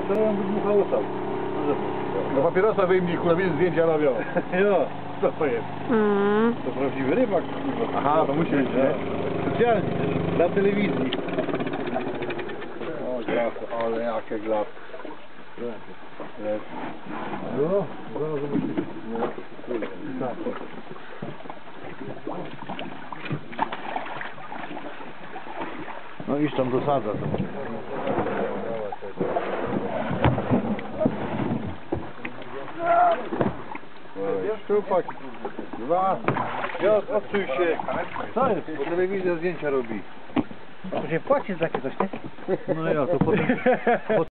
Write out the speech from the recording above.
To ja bym dmuchało sam. Do papierosa wyjmij, kurwa, wiesz, zdjęcia robią. Jo. Co to jest? To prawdziwy rybak, kurwa. Aha, to musi być, nie? Specjalnie, dla telewizji. O, glas, ale jakie glas. No, zaraz zobaczymy. No iż tam dosadza to. Szczupak. Dwa. Piotr, odsuń się. Co jest? Bo telewizja zdjęcia robi. To się płaci za takie coś, nie? No ja to potem...